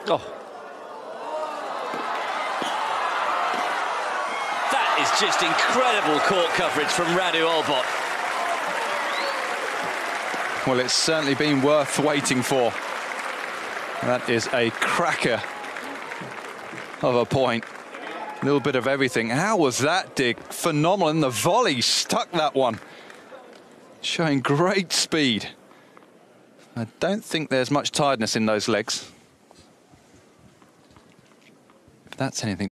Oh. That is just incredible court coverage from Radu Albot. Well, it's certainly been worth waiting for. That is a cracker of a point. A little bit of everything. How was that dig? Phenomenal. And the volley stuck that one. Showing great speed. I don't think there's much tiredness in those legs. If that's anything.